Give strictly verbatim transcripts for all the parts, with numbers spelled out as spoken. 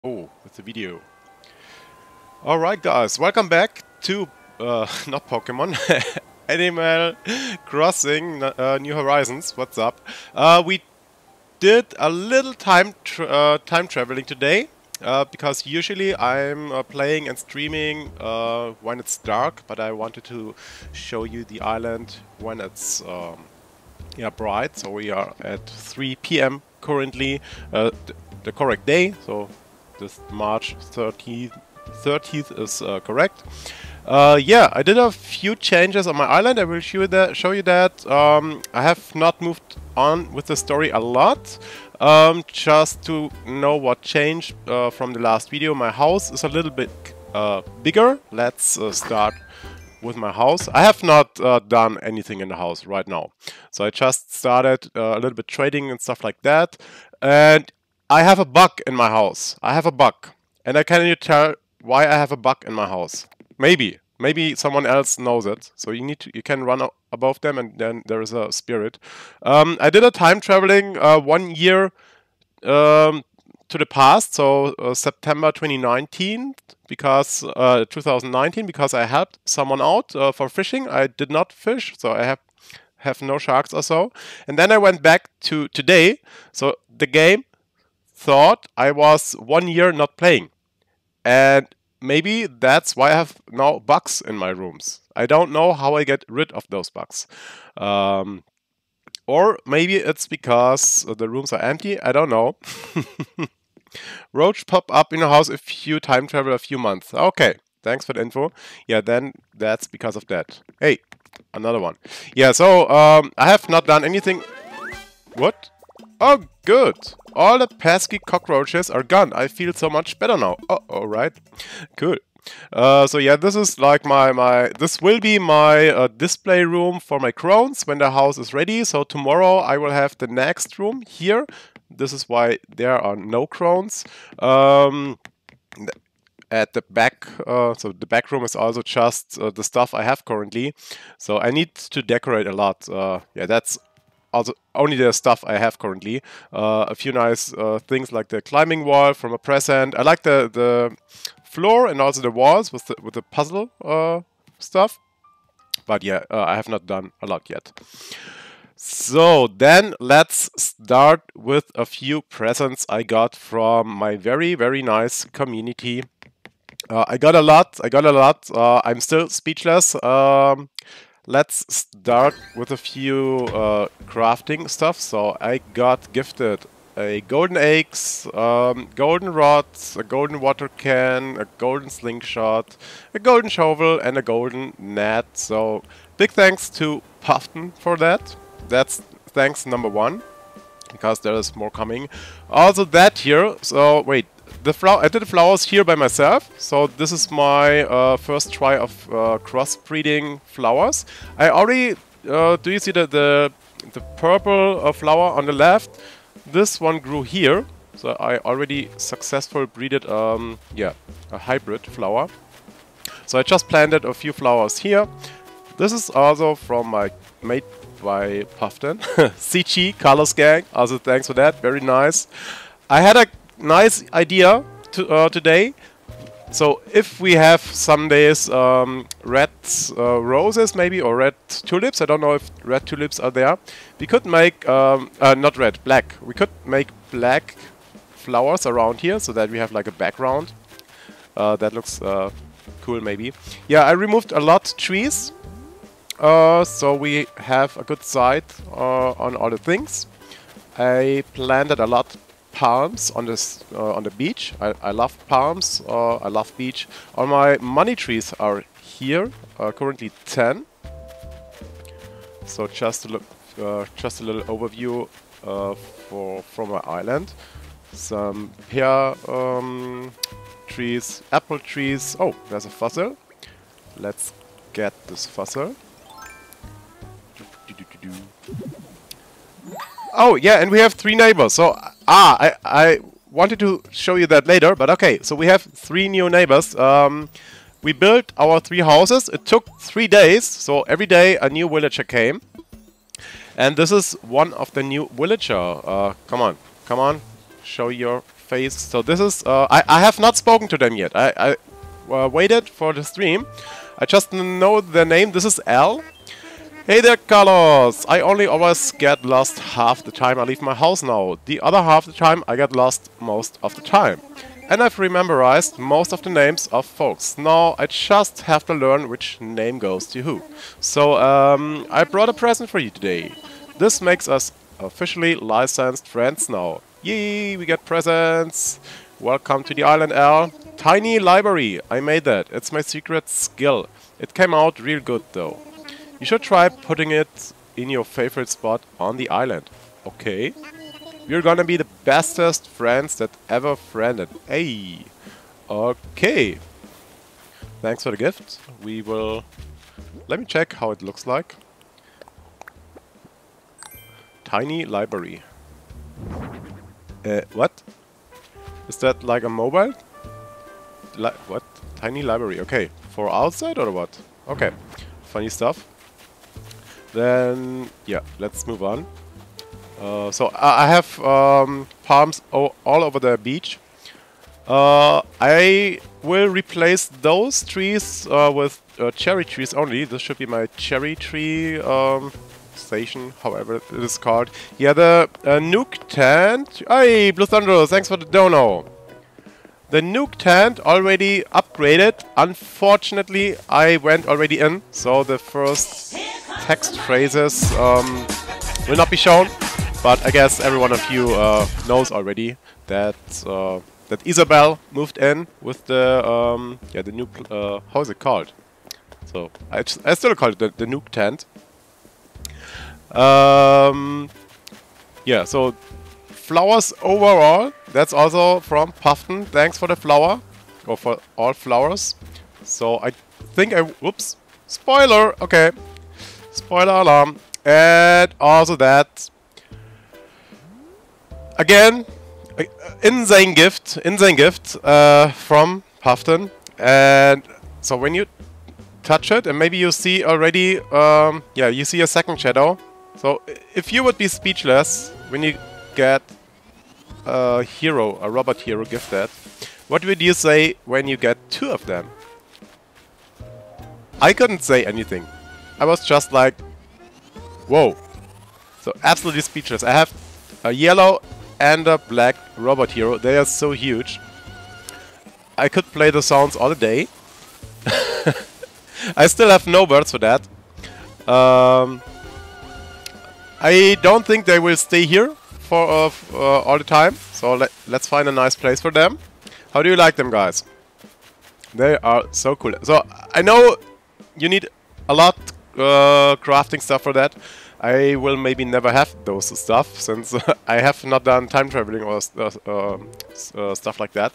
Oh, with the video. Alright guys, welcome back to, uh, not Pokemon, Animal Crossing uh, New Horizons. What's up? Uh, we did a little time tra uh, time traveling today, uh, because usually I'm uh, playing and streaming uh, when it's dark, but I wanted to show you the island when it's um, yeah, bright. So we are at three P M currently, uh, th the correct day, so this March thirtieth, thirtieth is uh, correct. Uh, yeah, I did a few changes on my island. I will show you that. Show you that. Um, I have not moved on with the story a lot. Um, just to know what changed uh, from the last video. My house is a little bit uh, bigger. Let's uh, start with my house. I have not uh, done anything in the house right now. So I just started uh, a little bit trading and stuff like that. And I have a bug in my house. I have a bug. And I can't tell why I have a bug in my house. Maybe. Maybe someone else knows it. So you need to, you can run above them and then there is a spirit. Um, I did a time traveling uh, one year um, to the past. So uh, September twenty nineteen. Because uh, two thousand nineteen, because I helped someone out uh, for fishing. I did not fish, so I have have no sharks or so. And then I went back to today. So the game thought I was one year not playing, and maybe that's why I have now bugs in my rooms. I don't know how I get rid of those bugs. Um, or maybe it's because the rooms are empty. I don't know. Roach pop up in your house if you time travel a few months. Okay, thanks for the info. Yeah, then that's because of that. Hey, another one. Yeah, so um, I have not done anything. What? Oh, good. All the pesky cockroaches are gone. I feel so much better now. Oh, all right. Cool. Uh, so yeah, this is like my, my this will be my uh, display room for my crones when the house is ready. So tomorrow I will have the next room here. This is why there are no crones. Um, at the back, uh, so the back room is also just uh, the stuff I have currently. So I need to decorate a lot. Uh, yeah, that's also only the stuff I have currently. Uh, a few nice uh, things like the climbing wall from a present. I like the the floor and also the walls with the with the puzzle uh, stuff. But yeah, uh, I have not done a lot yet. So then let's start with a few presents I got from my very, very nice community. Uh, I got a lot, I got a lot. Uh, I'm still speechless. Um, let's start with a few uh, crafting stuff. So I got gifted a golden axe, um, golden rods, a golden water can, a golden slingshot, a golden shovel, and a golden net. So big thanks to Puffton for that. That's thanks number one, because there is more coming. Also that here, so wait, the flower, I did the flowers here by myself. So this is my uh, first try of uh, crossbreeding flowers. I already, uh, do you see the, the, the purple uh, flower on the left? This one grew here. So I already successfully breeded, um, yeah, a hybrid flower. So I just planted a few flowers here. This is also from my mate by Puffton. C G, Carlos Gang, also thanks for that, very nice. I had a nice idea to, uh, today. So if we have some days um, red uh, roses maybe, or red tulips, I don't know if red tulips are there, we could make, um, uh, not red, black. We could make black flowers around here so that we have like a background. Uh, that looks uh, cool maybe. Yeah, I removed a lot trees. Uh, so we have a good sight uh, on all the things. I planted a lot palms on this uh, on the beach. I, I love palms. Uh, I love beach. All my money trees are here. Uh, currently ten. So just a look, uh, just a little overview uh, for from my island. Some pear um, trees, apple trees. Oh, there's a fossil. Let's get this fossil. Oh yeah, and we have three neighbors. So ah, I I wanted to show you that later, but okay. So we have three new neighbors. Um, we built our three houses. It took three days. So every day a new villager came, and this is one of the new villager. Uh, come on, come on, show your face. So this is... Uh, I, I have not spoken to them yet. I, I uh, waited for the stream. I just know their name. This is Al. Hey there, Carlos! I only always get lost half the time I leave my house now. The other half the time I get lost most of the time. And I've memorized most of the names of folks. Now I just have to learn which name goes to who. So um, I brought a present for you today. This makes us officially licensed friends now. Yay, we get presents! Welcome to the island, Al. Tiny library, I made that. It's my secret skill. It came out real good though. You should try putting it in your favorite spot on the island. Okay. We're gonna be the bestest friends that ever friended. Hey. Okay. Thanks for the gift. We will... Let me check how it looks like. Tiny library. Uh, what? Is that like a mobile? Li what? Tiny library. Okay. For outside or what? Okay. Funny stuff. Then, yeah, let's move on. Uh, so I, I have um, palms all over the beach. Uh, I will replace those trees uh, with uh, cherry trees only. This should be my cherry tree um, station, however it is called. Yeah, the uh, nuke tent. Hey, Blue Thunder, thanks for the dono. The nuke tent already upgraded. Unfortunately, I went already in, so the first text phrases um, will not be shown. But I guess every one of you uh, knows already that uh, that Isabel moved in with the um, yeah the nuke. Uh, how is it called? So I, I still call it the, the nuke tent. Um, yeah. So flowers overall. That's also from Puffton. Thanks for the flower, or for all flowers. So I think I whoops spoiler. Okay, spoiler alarm. And also that. Again, uh, insane gift, insane gift uh, from Puffton. And so when you touch it, and maybe you see already, um, yeah, you see a second shadow. So if you would be speechless when you get a hero, a robot hero gifted, what would you say when you get two of them? I couldn't say anything. I was just like, whoa. So absolutely speechless. I have a yellow and a black robot hero. They are so huge. I could play the sounds all day. I still have no words for that. Um, I don't think they will stay here for uh, uh, all the time. So let, let's find a nice place for them. How do you like them, guys? They are so cool. So I know you need a lot uh, crafting stuff for that. I will maybe never have those stuff, since uh, I have not done time traveling or st uh, uh, stuff like that.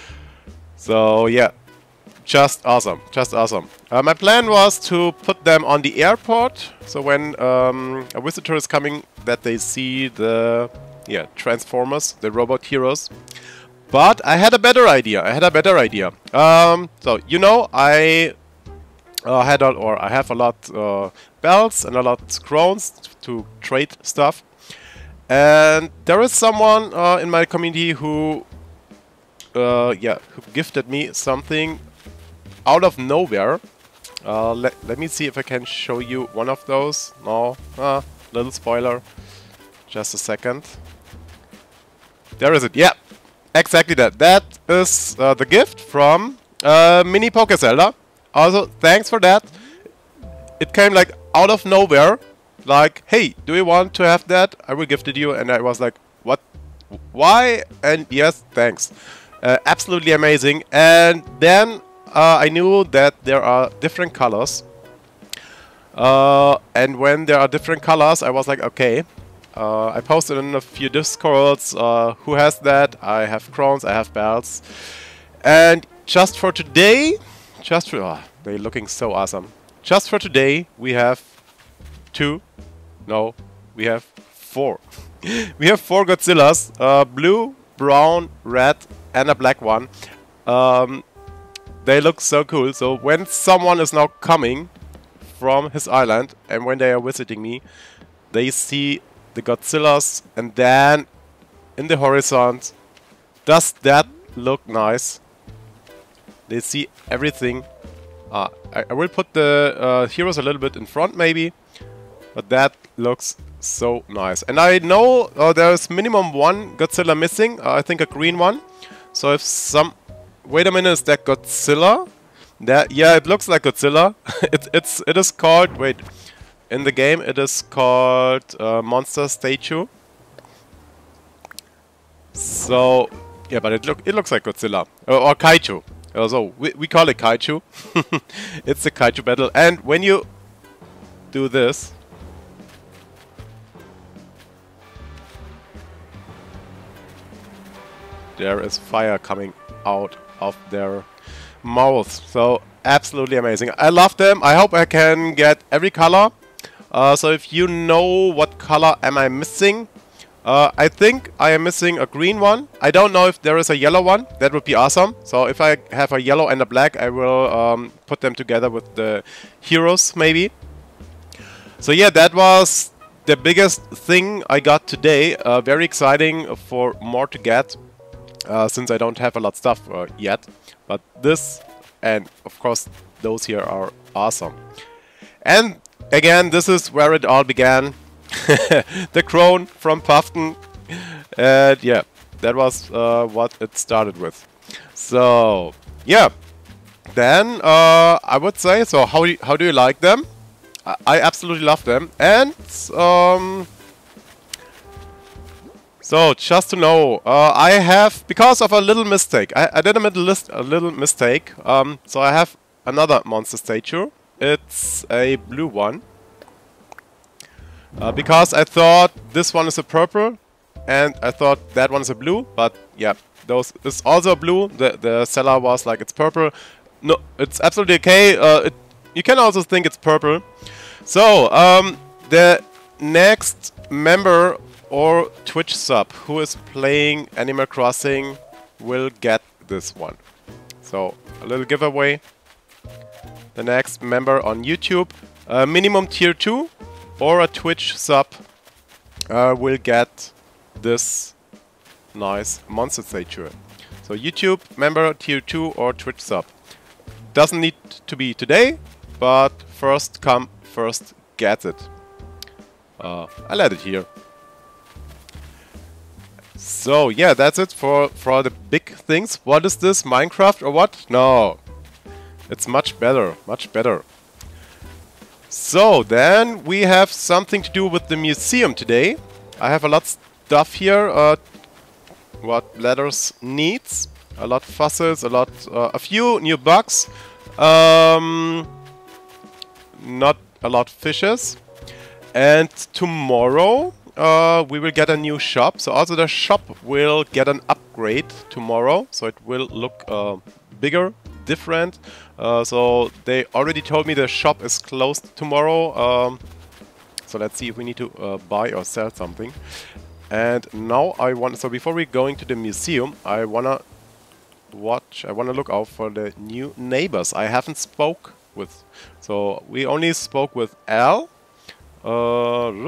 So yeah, just awesome, just awesome. Uh, my plan was to put them on the airport, so when um, a visitor is coming, that they see the yeah Transformers, the robot heroes. But I had a better idea. I had a better idea. Um, so you know, I uh, had a, or I have a lot. Uh, belts and a lot of crowns to trade stuff, and there is someone uh, in my community who uh, yeah who gifted me something out of nowhere. Uh, let, let me see if I can show you one of those. No, uh, little spoiler, just a second. There is it. Yeah, exactly that. That is uh, the gift from uh, Mini Poké Zelda. Also, thanks for that. It came like out of nowhere, like, hey, do you want to have that? I will gift it you. And I was like, what? Why? And yes, thanks. Uh, absolutely amazing. And then uh, I knew that there are different colors. Uh, and when there are different colors, I was like, okay. Uh, I posted in a few discords, uh, who has that? I have crowns, I have belts. And just for today, just for, oh, they're looking so awesome. Just for today, we have two, no, we have four. We have four Godzillas, uh, blue, brown, red, and a black one. Um, they look so cool. So when someone is now coming from his island, and when they are visiting me, they see the Godzillas, and then in the horizon, Does that look nice? They see everything. Uh, I, I will put the uh, heroes a little bit in front maybe. But that looks so nice. And I know uh, there's minimum one Godzilla missing. Uh, I think a green one. So if some... Wait a minute, is that Godzilla? That yeah, it looks like Godzilla. it, it's, it is called... Wait. In the game it is called uh, Monster Statue. So... Yeah, but it, look, it looks like Godzilla. Uh, or Kaiju. Uh, so we, we call it Kaiju. It's the Kaiju battle. And when you do this... There is fire coming out of their mouths. So absolutely amazing. I love them. I hope I can get every color. Uh, so if you know what color am I missing, uh, I think I am missing a green one. I don't know if there is a yellow one. That would be awesome. So if I have a yellow and a black, I will um, put them together with the heroes maybe. So yeah, that was the biggest thing I got today. Uh, very exciting for more to get. Uh, since I don't have a lot of stuff uh, yet. But this, and of course those here are awesome. And again, this is where it all began. The crone from Puffton. And yeah, that was uh, what it started with. So yeah, then uh, I would say, so how, how do you like them? I, I absolutely love them. And um, so, just to know, uh, I have, because of a little mistake, I, I did a little, list, a little mistake, um, so I have another monster statue. It's a blue one. Uh, because I thought this one is a purple, and I thought that one is a blue, but yeah, those is also a blue. The, the seller was like, it's purple. No, it's absolutely okay. Uh, it, you can also think it's purple. So, um, the next member or Twitch sub who is playing Animal Crossing will get this one. So, a little giveaway. The next member on YouTube, uh, minimum tier two or a Twitch sub uh, will get this nice monster statue. So YouTube member tier two or Twitch sub. Doesn't need to be today, but first come, first get it. Uh, I let it here. So yeah, that's it for, for the big things. What is this, Minecraft or what? No, it's much better, much better. So then we have something to do with the museum today. I have a lot of stuff here, uh, what Blathers needs. A lot of fossils, a lot, uh, a few new bugs. Um, not a lot of fishes. And tomorrow uh, we will get a new shop. So also the shop will get an upgrade tomorrow. So it will look uh, bigger, different. Uh, so they already told me the shop is closed tomorrow. Um, so let's see if we need to uh, buy or sell something. And now I want, so before we going to the museum, I wanna watch, I wanna look out for the new neighbors I haven't spoke with. So we only spoke with Al. Uh,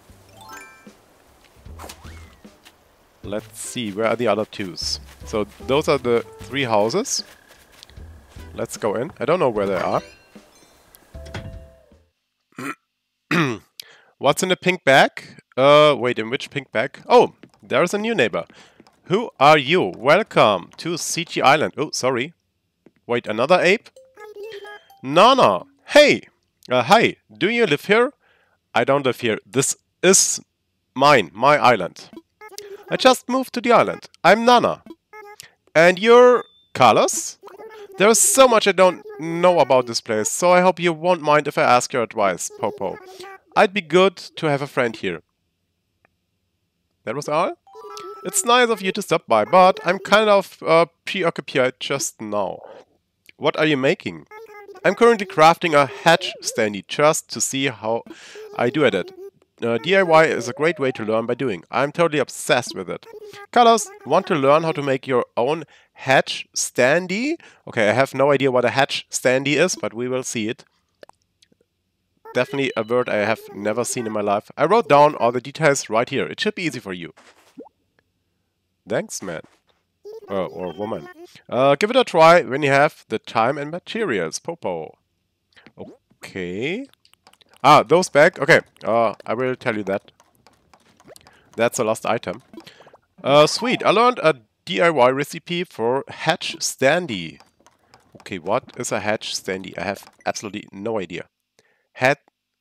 let's see, where are the other twos? So those are the three houses. Let's go in. I don't know where they are. What's in the pink bag? Uh, wait, in which pink bag? Oh, there's a new neighbor. Who are you? Welcome to C G Island. Oh, sorry. Wait, another ape? Nana. Hey. Uh, hi. Do you live here? I don't live here. This is mine, my island. I just moved to the island. I'm Nana. And you're Carlos? There's so much I don't know about this place, so I hope you won't mind if I ask your advice, Popo. I'd be good to have a friend here. That was all? It's nice of you to stop by, but I'm kind of uh, preoccupied just now. What are you making? I'm currently crafting a hatch standee just to see how I do at it. Uh, D I Y is a great way to learn by doing. I'm totally obsessed with it. Carlos, want to learn how to make your own hatch standee? Okay, I have no idea what a hatch standee is, but we will see it. Definitely a word I have never seen in my life. I wrote down all the details right here. It should be easy for you. Thanks, man. Uh, or woman. Uh, give it a try when you have the time and materials, Popo. Okay. Ah, those back. Okay. Uh, I will tell you that. That's a lost item. Uh, sweet. I learned a D I Y recipe for hatch standy. Okay, what is a hatch standy? I have absolutely no idea. Hat.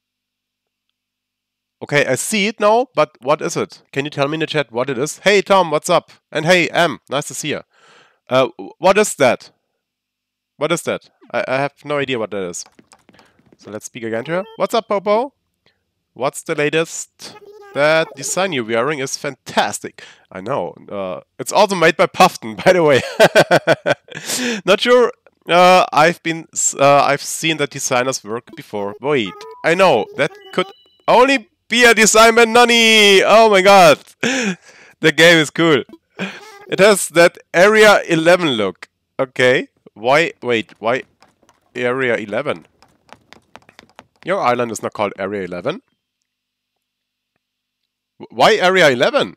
Okay, I see it now, but what is it? Can you tell me in the chat what it is? Hey Tom, what's up? And hey Em, nice to see you. Uh, what is that? What is that? I, I have no idea what that is. So let's speak again to her. What's up, Popo? What's the latest? That design you're wearing is fantastic. I know. Uh, it's also made by Puffton, by the way. Not sure. Uh, I've been. Uh, I've seen that designers work before. Wait, I know that could only be a design by Nani. Oh my god, the game is cool. It has that Area eleven look. Okay. Why? Wait. Why Area eleven? Your island is not called Area eleven. Why Area eleven?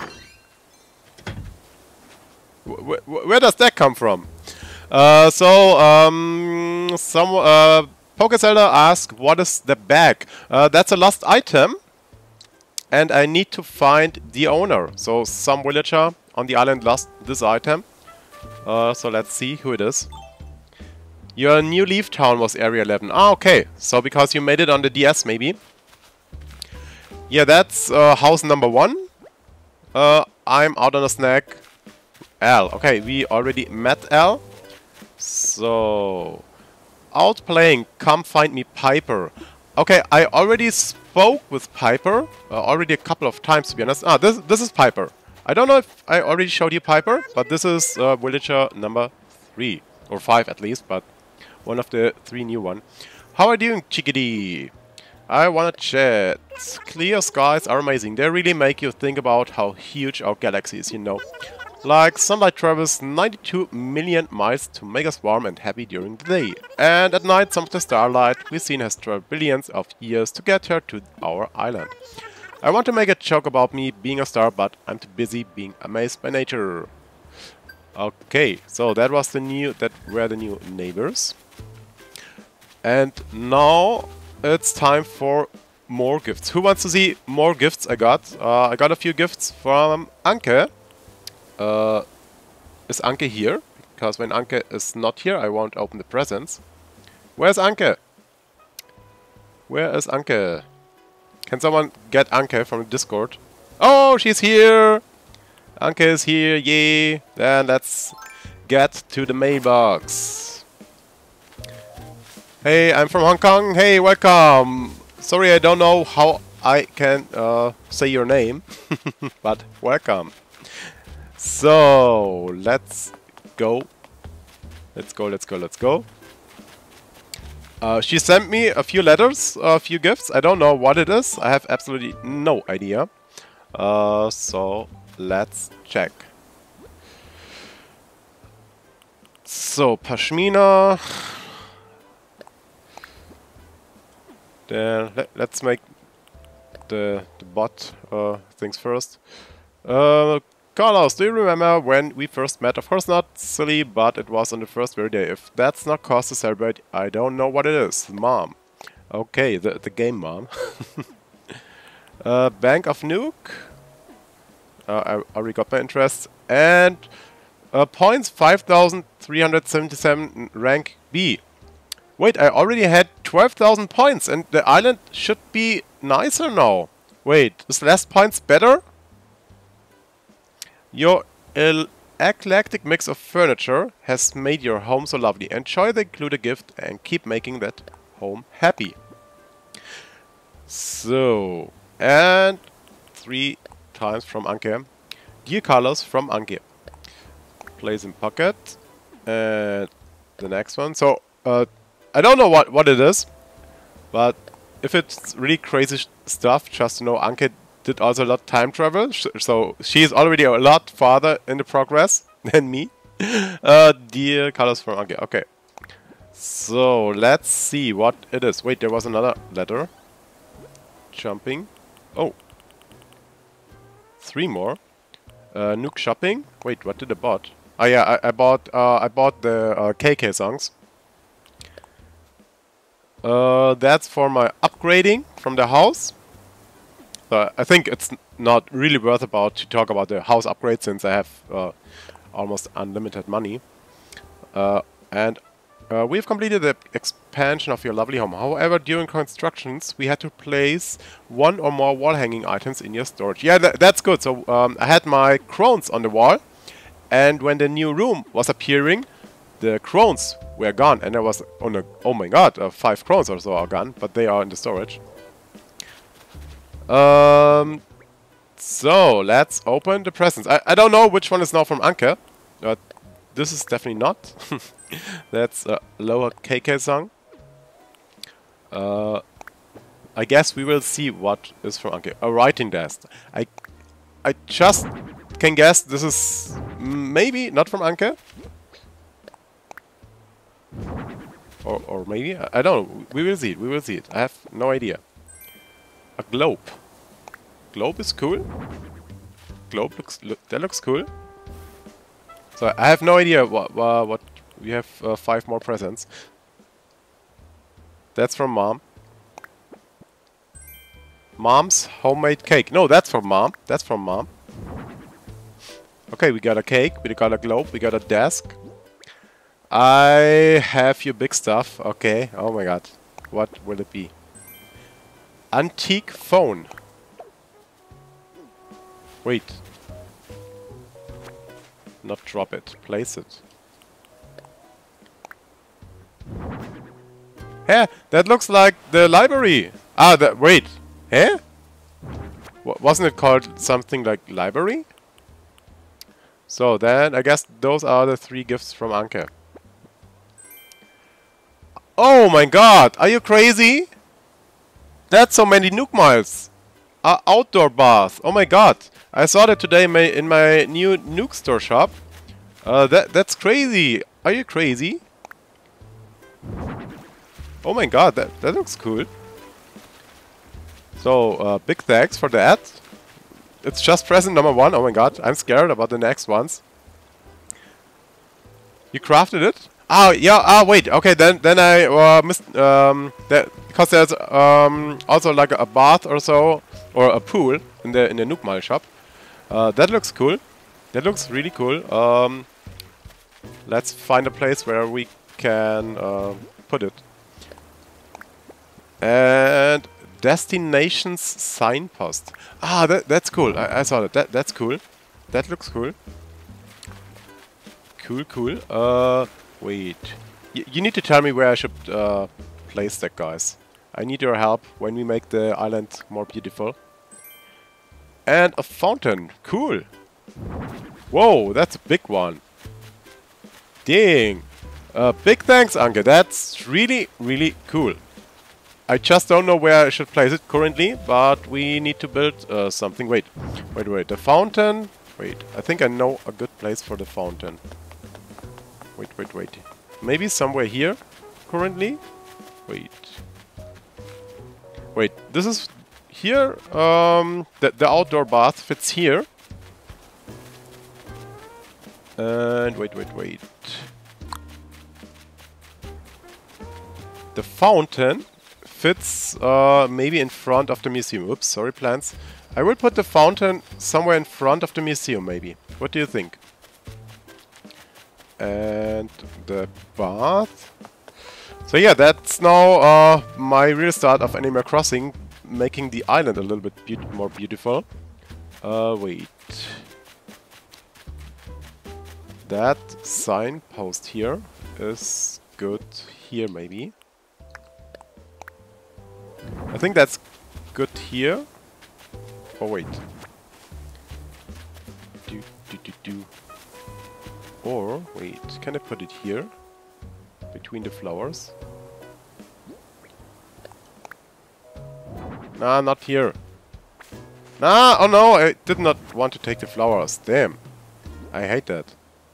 Wh wh where does that come from? Uh, so, um, some, uh, PokeZelda asked, what is the bag? Uh, that's a lost item. And I need to find the owner. So, some villager on the island lost this item. Uh, so let's see who it is. Your new Leaf Town was Area eleven. Ah, okay. So, because you made it on the D S, maybe. Yeah, that's uh, house number one. Uh, I'm out on a snack. Al. Okay, we already met Al. So, out playing. Come find me, Piper. Okay, I already spoke with Piper. Uh, already a couple of times, to be honest. Ah, this this is Piper. I don't know if I already showed you Piper, but this is uh, villager number three or five at least, but one of the three new one. How are you doing, Chickadee? I wanna chat. Clear skies are amazing. They really make you think about how huge our galaxy is, you know. Like, sunlight travels ninety-two million miles to make us warm and happy during the day. And at night, some of the starlight we've seen has traveled billions of years to get here to our island. I want to make a joke about me being a star, but I'm too busy being amazed by nature. Okay, so that was the new, that were the new neighbors. And now it's time for more gifts. Who wants to see more gifts I got? Uh, I got a few gifts from Anke. Uh, is Anke here? Because when Anke is not here, I won't open the presents. Where's Anke? Where is Anke? Can someone get Anke from Discord? Oh, she's here! Anke is here, yay! Then let's get to the mailbox. Hey, I'm from Hong Kong. Hey, welcome! Sorry, I don't know how I can uh, say your name, but welcome. So, let's go. Let's go, let's go, let's go. Uh, she sent me a few letters, a few gifts. I don't know what it is. I have absolutely no idea. Uh, so, let's check. So, Pashmina. Then, let, let's make the, the bot uh, things first. Uh, Carlos, do you remember when we first met? Of course not, silly, but it was on the first very day. If that's not cause to celebrate, I don't know what it is. Mom. Okay, the, the game mom. uh, Bank of Nuke. Uh, I already got my interest. And uh, points five thousand three hundred seventy-seven rank B. Wait, I already had twelve thousand points and the island should be nicer now. Wait, is less points better? Your eclectic mix of furniture has made your home so lovely. Enjoy the included gift and keep making that home happy. So, and three times from Anke. Dear Carlos from Anke. Place in pocket. And the next one. So, uh, I don't know what, what it is. But if it's really crazy stuff, just to know Anke did also a lot of time travel, so she's already a lot farther in the progress than me. Uh, dear Carlos from Anke. Okay. So, let's see what it is. Wait, there was another letter. Jumping. Oh. Three more. Uh, Nuke shopping. Wait, what did the bot? Oh yeah, I, I bought uh, I bought the uh, K K songs. Uh, that's for my upgrading from the house. So I think it's not really worth about to talk about the house upgrade since I have uh, almost unlimited money. Uh, and uh, we've completed the expansion of your lovely home. However, during constructions, we had to place one or more wall hanging items in your storage. Yeah, th that's good. So um, I had my crones on the wall, and when the new room was appearing, the crones were gone, and there was on a, oh my god, uh, five crones or so are gone, but they are in the storage. Um, so let's open the presents. I, I don't know which one is now from Anke, but this is definitely not. That's a lower K K song. Uh, I guess we will see what is from Anke. A writing desk. I, I just can guess this is maybe not from Anke. Or, or maybe, I, I don't know. We will see it, we will see it. I have no idea. A globe. Globe is cool. Globe looks, look, that looks cool. So I have no idea what, uh, what we have uh, five more presents. That's from Mom. Mom's homemade cake. No, that's from Mom. That's from Mom. Okay, we got a cake, we got a globe, we got a desk. I have your big stuff. Okay. Oh my god. What will it be? Antique phone. Wait. Not drop it. Place it. Hey, that looks like the library. Ah, that. Wait. Hey? W wasn't it called something like library? So then, I guess those are the three gifts from Anke. Oh my god, are you crazy? That's so many Nuke Miles. Uh, outdoor bath. Oh my god. I saw that today in my, in my new Nuke Store shop. Uh, that That's crazy. Are you crazy? Oh my god, that, that looks cool. So, uh, big thanks for that. It's just present number one. Oh my god, I'm scared about the next ones. You crafted it? Oh yeah. Ah wait. Okay, then then I uh, missed um that because there's um also like a bath or so or a pool in the in the Nuke Mile shop. Uh, that looks cool. That looks really cool. Um, let's find a place where we can uh, put it. And destinations signpost. Ah, that that's cool. I, I saw that. That that's cool. That looks cool. Cool, cool. Uh. Wait, y you need to tell me where I should uh, place that, guys. I need your help when we make the island more beautiful. And a fountain, cool. Whoa, that's a big one. Dang. Uh, big thanks, Anke, that's really, really cool. I just don't know where I should place it currently, but we need to build uh, something. Wait, wait, wait, the fountain. Wait, I think I know a good place for the fountain. Wait, wait, wait. Maybe somewhere here, currently? Wait. Wait, this is here? Um, the, the outdoor bath fits here. And wait, wait, wait. The fountain fits uh, maybe in front of the museum. Oops, sorry, plants. I will put the fountain somewhere in front of the museum, maybe. What do you think? And the bath. So yeah, that's now uh, my real start of Animal Crossing, making the island a little bit be more beautiful. Uh, wait. That signpost here is good here, maybe. I think that's good here. Oh wait. Do do do do. Or, wait, can I put it here? Between the flowers? Nah, not here. Nah, oh no, I did not want to take the flowers. Damn. I hate that.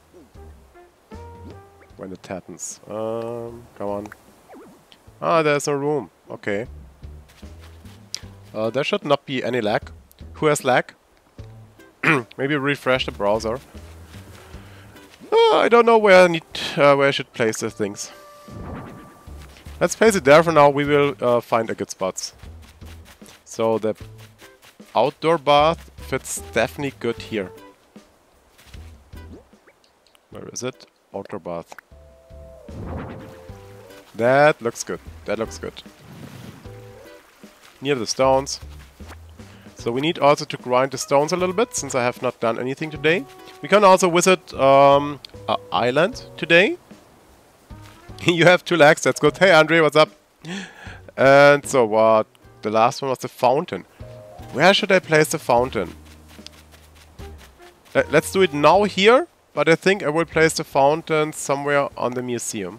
When it happens. Um, come on. Ah, there's no room. Okay. Uh, there should not be any lag. Who has lag? Maybe refresh the browser. Oh, I don't know where I need, uh, where I should place the things. Let's place it there for now. We will uh, find a good spots. So the outdoor bath fits definitely good here. Where is it? Outdoor bath. That looks good. That looks good. Near the stones. So we need also to grind the stones a little bit, since I have not done anything today. We can also visit um, an island today. You have two legs, that's good. Hey Andre, what's up? And so what? Uh, the last one was the fountain. Where should I place the fountain? Let, let's do it now here, but I think I will place the fountain somewhere on the museum.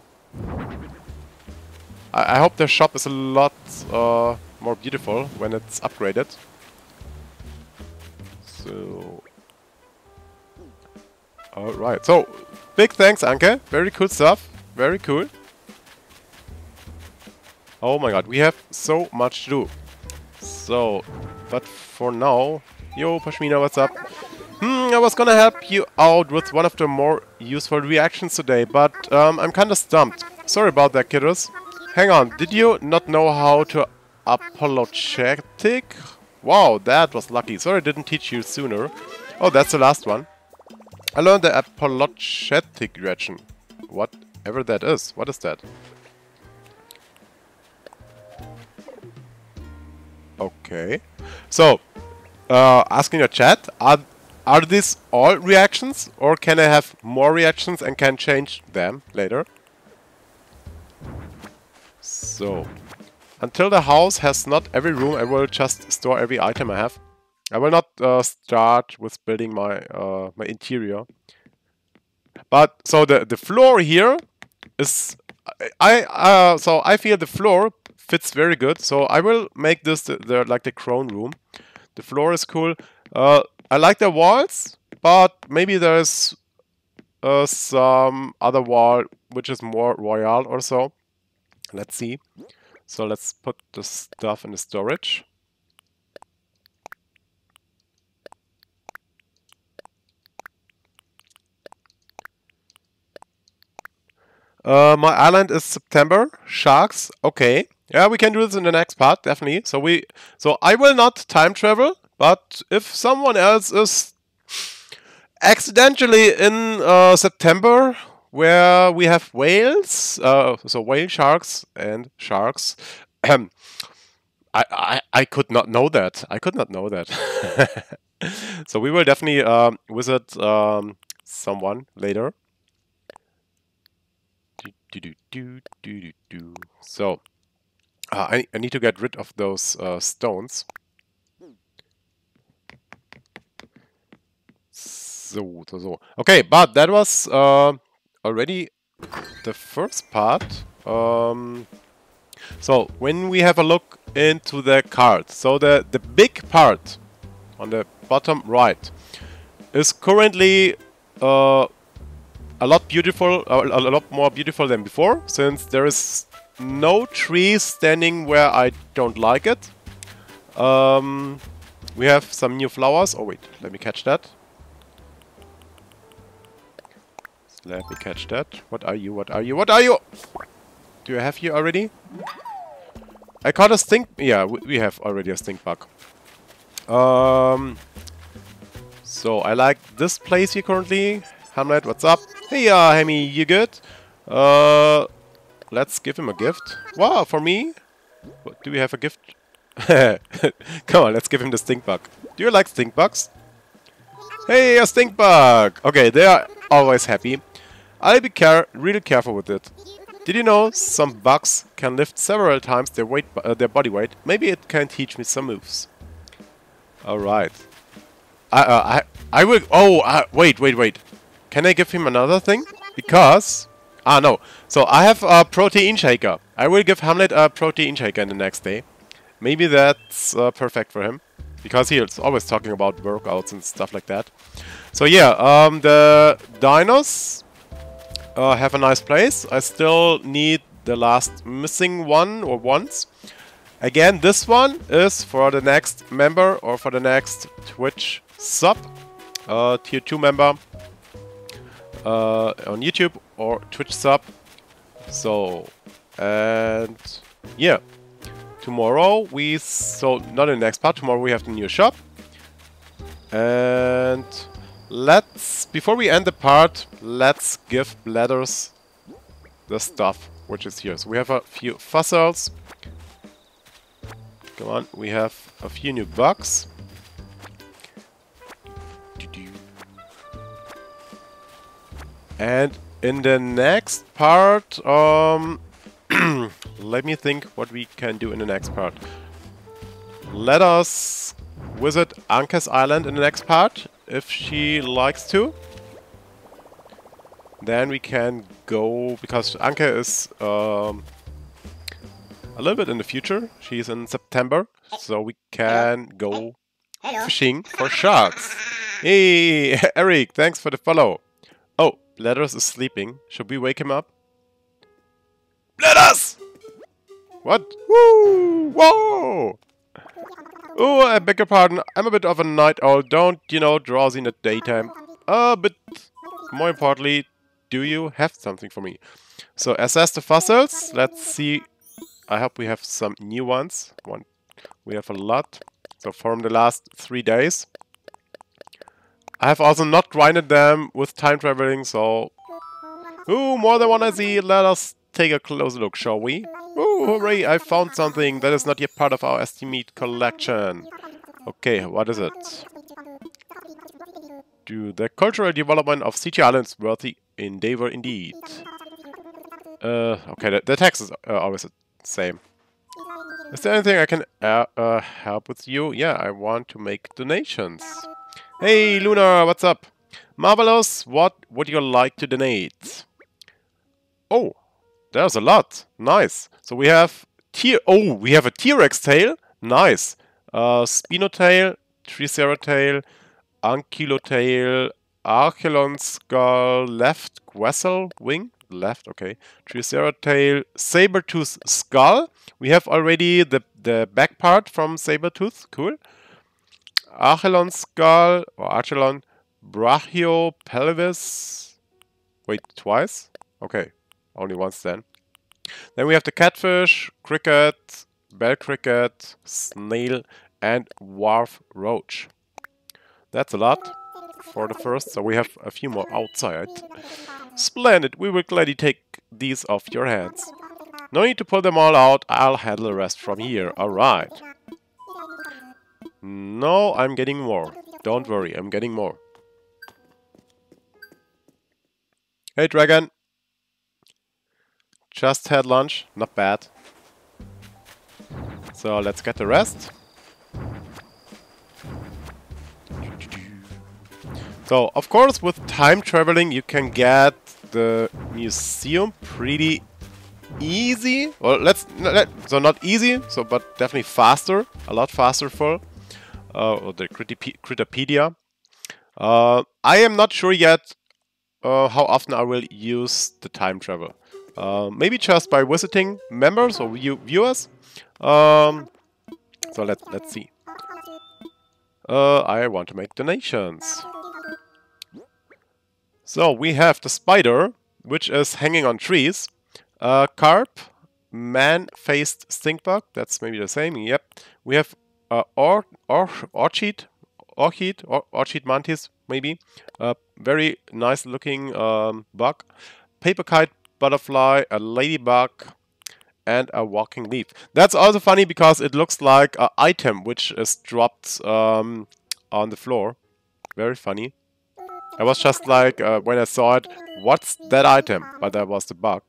I, I hope the shop is a lot uh, more beautiful when it's upgraded. So... Alright, so big thanks Anke, very cool stuff, very cool. Oh my god, we have so much to do. So, but for now, yo Pashmina, what's up? Hmm, I was gonna help you out with one of the more useful reactions today, but um, I'm kinda stumped. Sorry about that, kiddos. Hang on, did you not know how to apologetic? Wow, that was lucky. Sorry I didn't teach you sooner. Oh, that's the last one. I learned the apologetic reaction. Whatever that is. What is that? Okay. So, uh, asking your chat, are, are these all reactions? Or can I have more reactions and can change them later? So, until the house has not every room, I will just store every item I have. I will not uh, start with building my uh, my interior. But so the the floor here is I uh, so I feel the floor fits very good. So I will make this the, the like the crown room. The floor is cool. Uh, I like the walls, but maybe there's uh, some other wall which is more royal or so. Let's see. So let's put the stuff in the storage. Uh, my island is September. Sharks. Okay. Yeah, we can do this in the next part, definitely. So we, so I will not time travel, but if someone else is accidentally in uh, September, where we have whales, uh, so whale sharks and sharks, I, I I could not know that. I could not know that. So we will definitely um, visit um, someone later. Do, do, do, do, do, do. So, uh, I, I need to get rid of those uh, stones. So, so, so. Okay, but that was uh, already the first part. Um, so, when we have a look into the card, so the, the big part on the bottom right is currently uh, a lot beautiful, uh, a lot more beautiful than before, since there is no tree standing where I don't like it. Um, we have some new flowers. Oh wait, let me catch that. Let me catch that. What are you? What are you? What are you? Do you have you already? I caught a stink. Yeah, we have already a stink bug. Um. So I like this place here currently. Hamlet, what's up? Hey, uh, Hemi, you good? Uh, let's give him a gift. Wow, for me? What, do we have a gift? Come on, let's give him the stink bug. Do you like stink bugs? Hey, a stink bug! Okay, they are always happy. I'll be care really careful with it. Did you know some bugs can lift several times their weight, uh, their body weight? Maybe it can teach me some moves. All right. I, uh, I, I will. Oh, uh, wait, wait, wait. Can I give him another thing? Because... Ah, no. So, I have a protein shaker. I will give Hamlet a protein shaker in the next day. Maybe that's uh, perfect for him. Because he is always talking about workouts and stuff like that. So, yeah. Um, the dinos uh, have a nice place. I still need the last missing one or ones. Again, this one is for the next member or for the next Twitch sub. Uh, tier two member. uh, on YouTube or Twitch sub. So, and yeah, tomorrow we, so not in the next part, tomorrow we have the new shop. And let's, before we end the part, let's give Blathers the stuff which is here. So we have a few fossils. Come on, we have a few new bugs. And in the next part, um, let me think what we can do in the next part. Let us visit Anke's island in the next part, if she likes to. Then we can go, because Anke is um, a little bit in the future. She's in September, so we can go Hello. fishing for sharks. Hey, Eric, thanks for the follow. Oh, Blathers is sleeping. Should we wake him up? Blathers! What? Woo! Whoa! Oh, I beg your pardon. I'm a bit of a night owl. Don't, you know, drowsy in the daytime. Uh, but more importantly, do you have something for me? So, assess the fossils. Let's see. I hope we have some new ones. One. We have a lot. So, from the last three days. I have also not grinded them with time traveling, so... Ooh, more than one I see. Let us take a closer look, shall we? Ooh, hooray, I found something that is not yet part of our estimate collection. Okay, what is it? Do the cultural development of City Islands worthy endeavor indeed. Uh, okay, the, the text is uh, always the same. Is there anything I can uh, uh, help with you? Yeah, I want to make donations. Hey, Luna, what's up? Marvelous, what would you like to donate? Oh, there's a lot. Nice. So we have T oh, we have a T-Rex tail. Nice. Uh, Spinotail, Triceratops, Ankylotail, Archelon skull, left Quetzal wing, left, okay. Triceratops, Sabertooth skull. We have already the the back part from Sabertooth. Cool. Archelon skull or Archelon, Brachio pelvis. Wait, twice? Okay, only once then. Then we have the catfish, cricket, bell cricket, snail, and wharf roach. That's a lot for the first, so we have a few more outside. Splendid, we will gladly take these off your hands. No need to pull them all out, I'll handle the rest from here, alright. No, I'm getting more. Don't worry, I'm getting more. Hey, Dragon. Just had lunch, not bad. So let's get the rest. So, of course, with time traveling, you can get the museum pretty easy. Well, let's let, so not easy, so but definitely faster, a lot faster for uh, or the Critterpedia. Uh, I am not sure yet uh, how often I will use the time travel. Uh, maybe just by visiting members or view viewers. Um, so let let's see. Uh, I want to make donations. So we have the spider, which is hanging on trees. Uh, carp, man-faced stinkbug. That's maybe the same. Yep. We have uh, or or orchid, orchid, or orchid mantis, maybe. A very nice-looking um, bug. Paper kite butterfly, a ladybug, and a walking leaf. That's also funny because it looks like an item which is dropped um, on the floor. Very funny. I was just like, uh, when I saw it, what's that item? But that was the bug.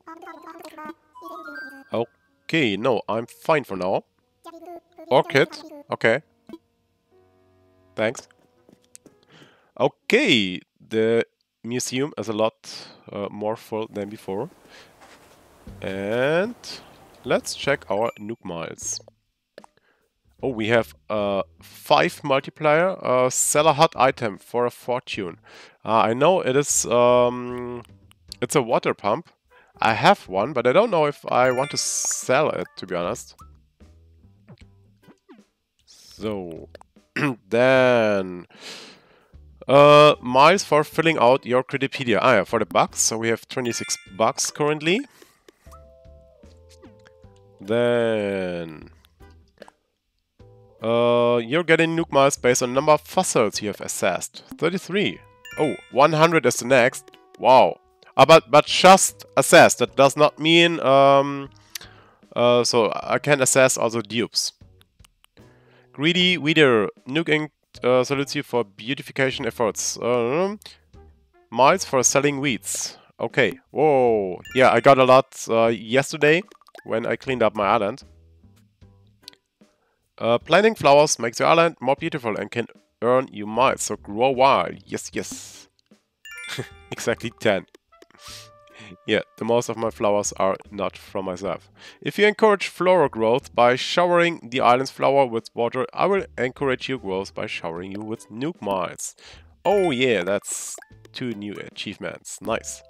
Okay, no, I'm fine for now. Orchid, okay. Thanks. Okay, the museum is a lot uh, more full than before. And let's check our Nook Miles. Oh, we have a five multiplier, uh, sell a hot item for a fortune. Uh, I know it is, um, it's a water pump. I have one, but I don't know if I want to sell it, to be honest. So, then, Uh, miles for filling out your Critterpedia. Ah, yeah, for the bucks. So we have twenty-six bucks currently. Then uh, you're getting nuke miles based on number of fossils you have assessed. thirty-three. Oh, one hundred is the next. Wow. Uh, but but just assessed. That does not mean um. Uh, so I can assess also dupes. Greedy Weeder. Nuke Incorporated uh, salutes you for beautification efforts. Uh, miles for selling weeds. Okay. Whoa. Yeah, I got a lot uh, yesterday when I cleaned up my island. Uh, planting flowers makes your island more beautiful and can earn you miles. So grow wild. Yes, yes. Exactly ten. Yeah, the most of my flowers are not from myself. If you encourage floral growth by showering the island's flower with water, I will encourage your growth by showering you with nuke miles. Oh yeah, that's two new achievements. Nice.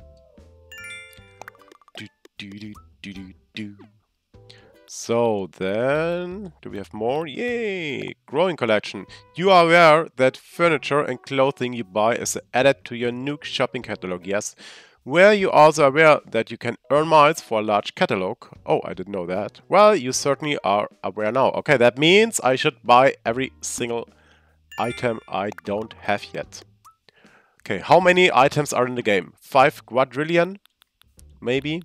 Do, do, do, do, do, do. So then, do we have more? Yay! Growing collection. You are aware that furniture and clothing you buy is added to your nuke shopping catalog, yes? Were you also aware that you can earn miles for a large catalog? Oh, I didn't know that. Well, you certainly are aware now. Okay, that means I should buy every single item I don't have yet. Okay, how many items are in the game? Five quadrillion? Maybe?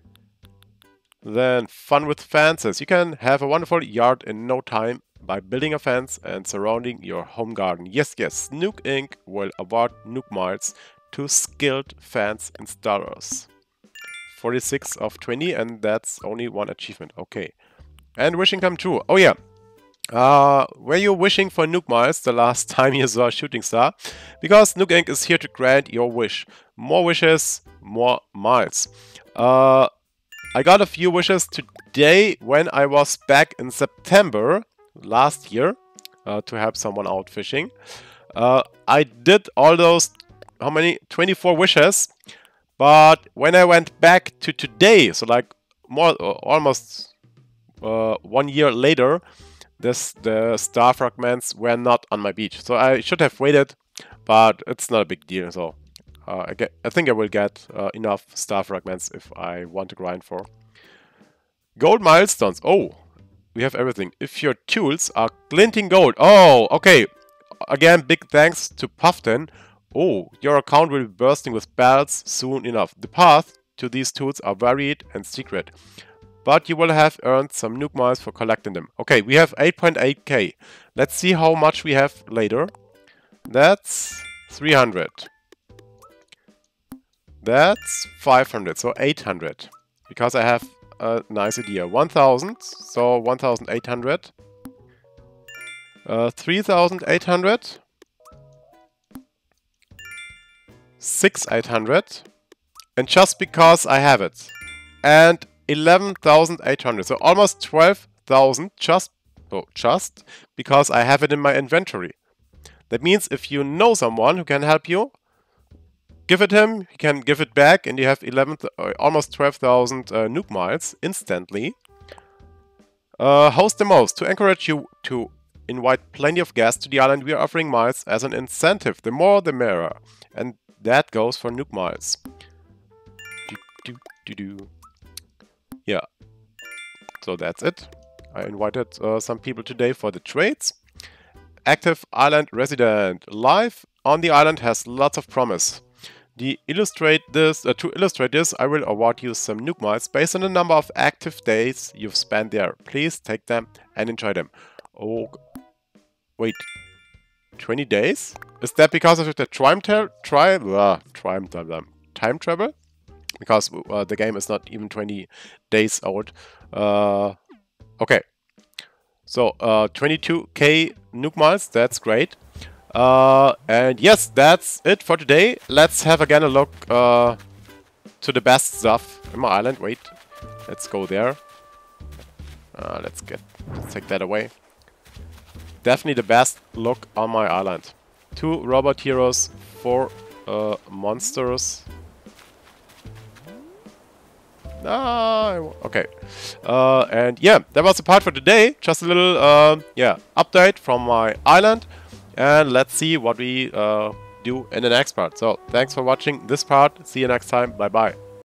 Then fun with fences. You can have a wonderful yard in no time by building a fence and surrounding your home garden. Yes, yes, Nuke Incorporated will award Nuke Miles to skilled fence installers. forty-six of twenty, and that's only one achievement. Okay. And wishing come true. Oh yeah. Uh, were you wishing for Nuke Miles the last time you saw a shooting star? Because Nuke Incorporated is here to grant your wish. More wishes, more miles. Uh, I got a few wishes today when I was back in September last year uh, to help someone out fishing. Uh, I did all those, how many? twenty-four wishes. But when I went back to today, so like more, uh, almost uh, one year later, this the star fragments were not on my beach. So I should have waited, but it's not a big deal. So uh, I, get, I think I will get uh, enough star fragments if I want to grind for. Gold milestones. Oh, we have everything. If your tools are glinting gold. Oh, okay. Again, big thanks to Puffton. Oh, your account will be bursting with bells soon enough. The path to these tools are varied and secret, but you will have earned some nuke miles for collecting them. Okay, we have eight point eight K. Let's see how much we have later. That's three hundred. That's five hundred, so eight hundred. Because I have a nice idea. one thousand, so one thousand eight hundred. Uh, three thousand eight hundred. six thousand eight hundred. And just because I have it. And eleven thousand eight hundred. So almost twelve thousand just, oh, just because I have it in my inventory. That means if you know someone who can help you, give it him, he can give it back, and you have eleven, uh, almost twelve thousand uh, nuke miles instantly. Uh, host the most. To encourage you to invite plenty of guests to the island, we are offering miles as an incentive. The more the merrier. And that goes for nuke miles. Do, do, do, do. Yeah. So that's it. I invited uh, some people today for the trades. Active island resident. Life on the island has lots of promise. The illustrate this, uh, to illustrate this, I will award you some nuke miles based on the number of active days you've spent there. Please take them and enjoy them. Oh, wait. twenty days? Is that because of the time travel? Tri uh, time, time travel? Because uh, the game is not even twenty days old. Uh, okay. So, uh, twenty-two K nuke miles, that's great. Uh, and yes, that's it for today. Let's have again a look uh, to the best stuff in my island. Wait, let's go there. Uh, let's get, let's take that away. Definitely the best look on my island. Two robot heroes, four uh, monsters. Ah, okay. Uh, and yeah, that was the part for today. Just a little, uh, yeah, update from my island. And let's see what we uh, do in the next part. So, thanks for watching this part. See you next time. Bye-bye.